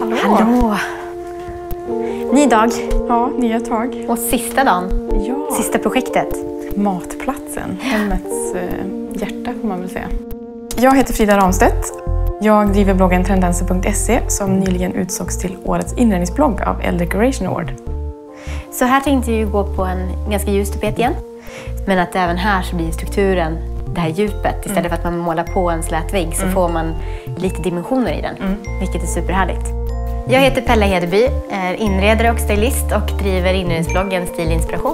Hallå! Hallå! Ny dag. Ja, nya tag. Och sista dagen. Ja. Sista projektet. Matplatsen. Hemmets hjärta får man väl säga. Jag heter Frida Ramstedt. Jag driver bloggen Trendenser.se som nyligen utsågs till årets inredningsblogg av Elle Decoration Award. Så här tänkte vi gå på en ganska ljus tapet igen. Men att även här så blir strukturen det här djupet. Istället för att man målar på en slät vägg så får man lite dimensioner i den. Vilket är superhärligt. Jag heter Pella Hedeby, är inredare och stylist och driver inredningsbloggen Stilinspiration.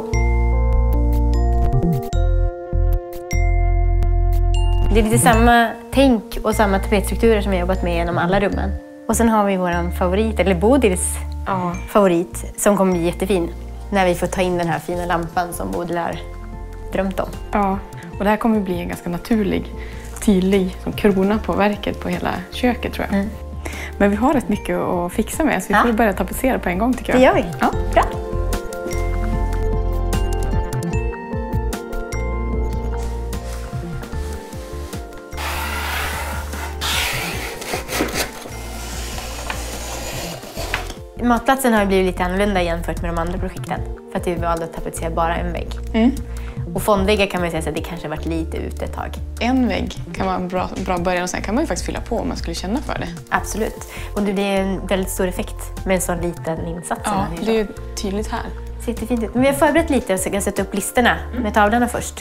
Det är lite samma tänk och samma tapetstrukturer som vi har jobbat med genom alla rummen. Och sen har vi vår favorit, eller Bodils favorit, som kommer bli jättefin. När vi får ta in den här fina lampan som Bodil har drömt om. Ja, och det här kommer bli en ganska naturlig, tydlig som krona på verket på hela köket tror jag. Men vi har rätt mycket att fixa med så vi får börja tapetsera på en gång tycker jag. Det gör vi. Ja. Bra. Matplatsen har blivit lite annorlunda jämfört med de andra projekten. För att vi valde att tapetsera bara en vägg. Och fondväggar kan man säga att det kanske har varit lite ute ett tag. En vägg kan vara en bra början och sen kan man ju faktiskt fylla på om man skulle känna för det. Absolut. Och det blir en väldigt stor effekt med en sån liten insats. Ja, det är ju tydligt här. Det ser jättefint ut. Men vi har förberett lite så jag kan sätta upp listorna med tavlorna först.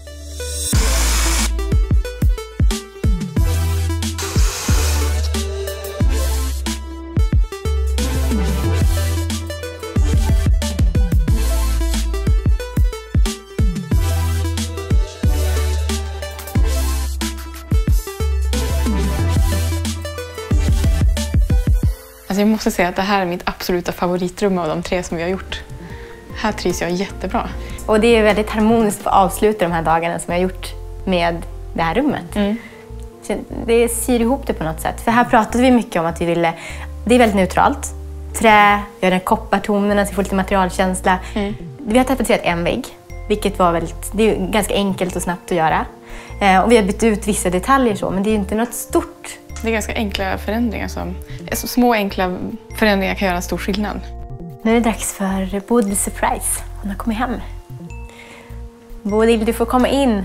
Alltså jag måste säga att det här är mitt absoluta favoritrum av de 3 som vi har gjort. Här trivs jag jättebra. Och det är väldigt harmoniskt att avsluta de här dagarna som vi har gjort med det här rummet. Så det syr ihop det på något sätt. För här pratade vi mycket om att vi ville... Det är väldigt neutralt. Trä, vi har den koppartonerna så vi får lite materialkänsla. Vi har tapetserat en vägg, vilket var väldigt... Det är ganska enkelt och snabbt att göra. Och vi har bytt ut vissa detaljer så, men det är inte något stort. Det är ganska enkla förändringar som... Små enkla förändringar kan göra stor skillnad. Nu är det dags för Bodils surprise. Hon har kommit hem. Bodil, du får komma in.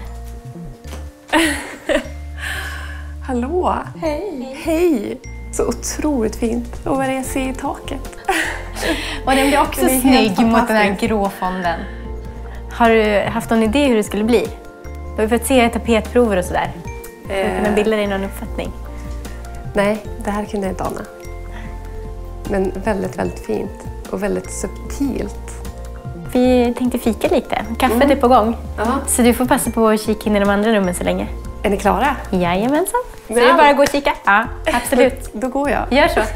Hallå! Hej! Hej! Så otroligt fint. Och vad är det jag ser i taket? Och den blir också snygg mot den här gråfonden. Har du haft någon idé hur det skulle bli? Du har fått se tapetprover och sådär. Men bilda dig någon uppfattning? Nej, det här kunde jag inte ana. Men väldigt, väldigt fint. Och väldigt subtilt. Vi tänkte fika lite. Kaffet är på gång. Så du får passa på att kika in i de andra rummen så länge. Är ni klara? Jajamensan. Så det är bara att gå och kika? Ja, absolut. Då går jag. Gör så.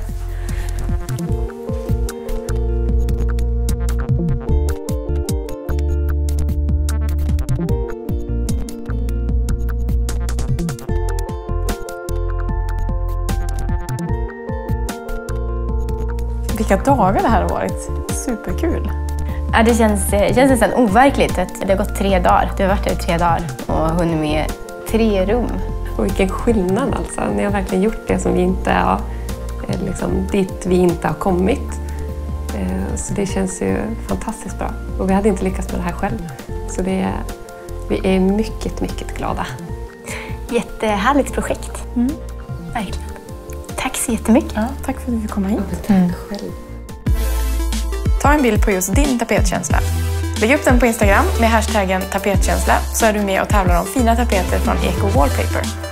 Vilka dagar det här har varit. Superkul. Ja, det känns nästan overkligt att det har gått 3 dagar. Du har varit där i 3 dagar och hunnit med 3 rum. Och vilken skillnad alltså. Ni har verkligen gjort det som vi inte har, liksom, dit vi inte har kommit. Så det känns ju fantastiskt bra. Och vi hade inte lyckats med det här själv. Så vi är mycket, mycket glada. Jättehärligt projekt. Verkligen. Tack så jättemycket. Ja, tack för att du fick komma hit. Tack själv. Ta en bild på just din tapetkänsla. Lägg upp den på Instagram med hashtaggen tapetkänsla så är du med och tävlar om fina tapeter från Eco Wallpaper.